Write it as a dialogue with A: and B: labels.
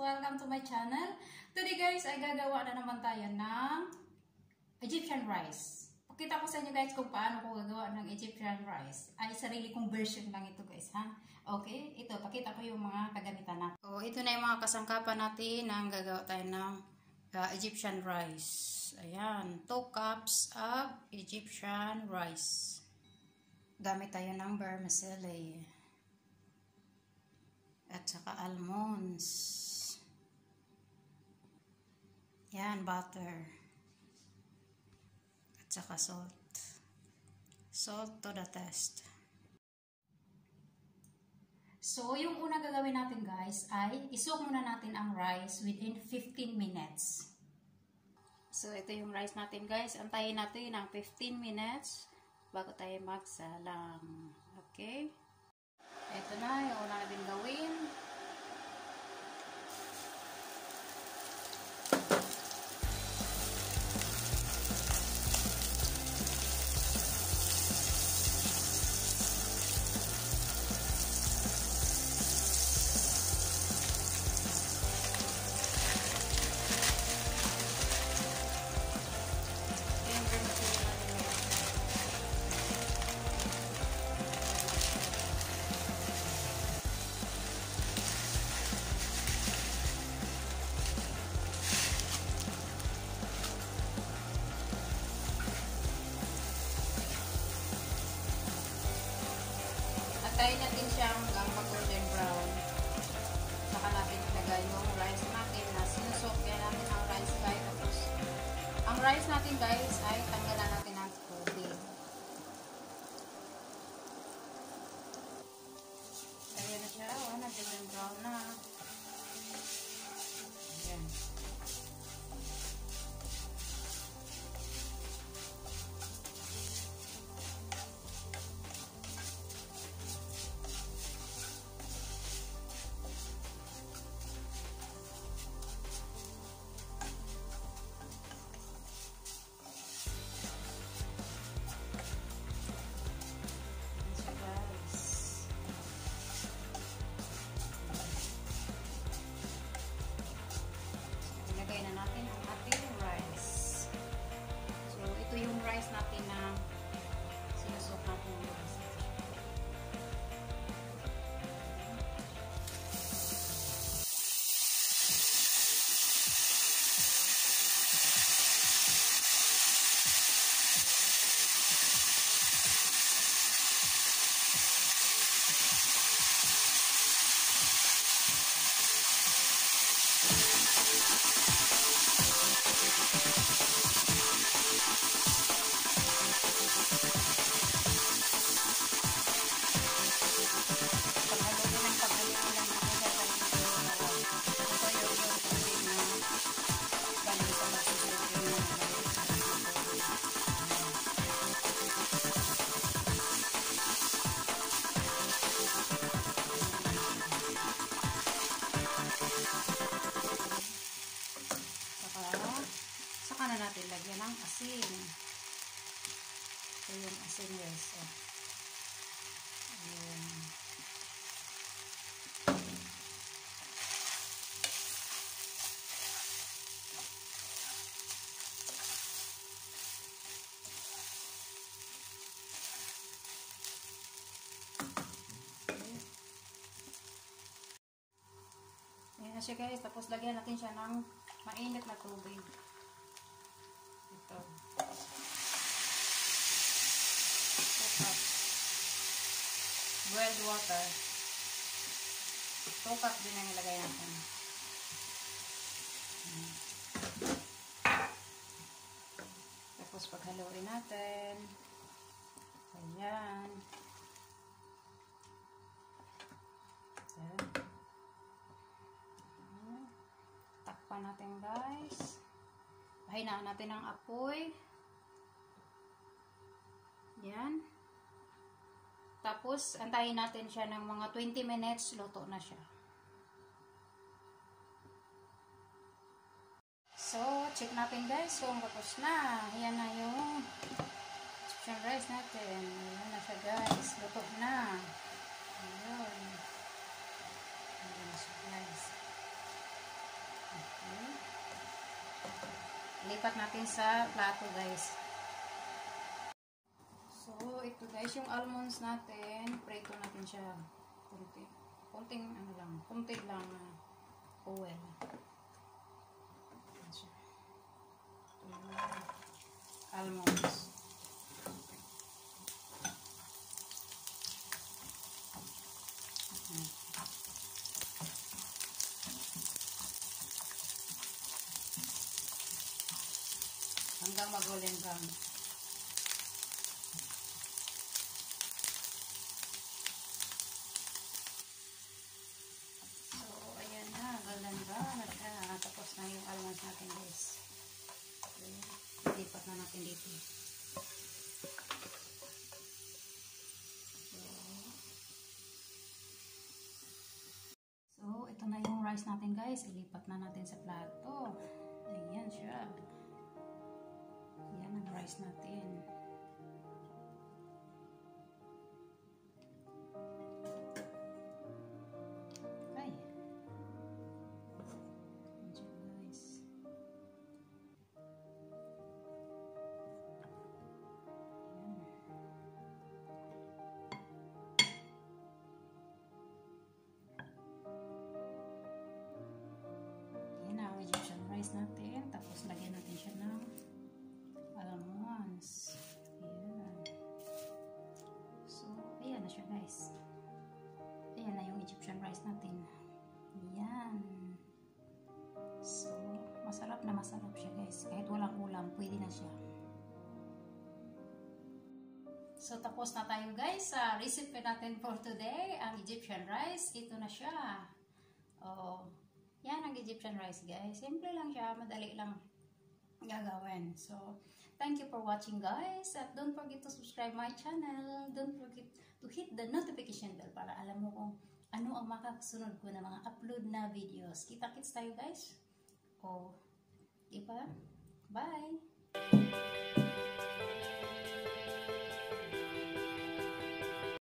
A: Welcome to my channel. Today guys ay gagawa na naman tayo ng Egyptian rice. Pakita ko sa inyo guys kung paano ko gagawa ng Egyptian rice. Ay sarili kong version lang ito guys ha. Okay, ito pakita ko yung mga kagamitan natin. Oh, ito na yung mga kasangkapan natin nang gagawa tayo ng Egyptian rice. Ayan, 2 cups of Egyptian rice. Gamit tayo ng vermicelli. At saka almonds. Yan, butter. At saka salt. Salt to the taste. So, yung una gagawin natin guys ay isok muna natin ang rice within 15 minutes. So, ito yung rice natin guys. Antayin natin ng 15 minutes bago tayo magsalang. Okay? Ito na yung una natin gawin. Tayo natin siya hanggang mag-golden brown. Saka natin ilagay yung rice natin na sinusok. Kaya natin ang rice guys. Tapos, ang rice natin guys ay tanggalan natin ng tubig. Ayan na siya. Oh, nag-golden brown na. Ayan. Ilagay na natin ang ating rice. So, ito yung rice natin na sinusok natin yung rice. Saka na natin lagyan ng asin. Ito yung asin guys. Ayan. Ayan na siya guys. Tapos lagyan natin siya ng mainit na tubig. Ito. 2 cups. Boiled water. 2 cups din ang ilagay natin. Tapos paghaluin natin. Ayan. Ayan. Takpan natin guys. Pahinaan natin ang apoy. Yan. Tapos, antayin natin siya ng mga 20 minutes. Luto na siya. So, check natin guys kung tapos na. Yan na yung Egyptian rice natin. Ayan na siya guys. Luto na. Ayan. Ayan na siya guys. Lipat natin sa plato guys. So, ito guys, yung almonds natin, prito natin siya. Konting ano lang, konti lang na oil. Almonds. Hanggang mag-golden brown. So, ayan na, golden brown. Tapos na yung almonds natin guys. Okay. Lipat na natin dito. So, ito na yung rice natin guys. Ilipat na natin sa plato. Ayan siya. Ayan ang rice natin. Okay. Ayan siya guys. Egyptian rice natin. Tapos lagyan natin siya ng almonds. Ayan. So, ayan na siya guys. Ayan na yung Egyptian rice natin. Ayan. So, masarap na masarap siya guys. Kahit walang ulam, pwede na siya. So, tapos na tayo guys sa recipe natin for today. Ang Egyptian rice. Ito na siya. Oh, yan ang Egyptian rice guys. Simple lang siya. Madali lang gagawin. So, thank you for watching guys. At don't forget to subscribe my channel. Don't forget to hit the notification bell para alam mo kung ano ang makasunod ko na mga upload na videos. Kita-kits tayo guys. Oh, diba? Bye!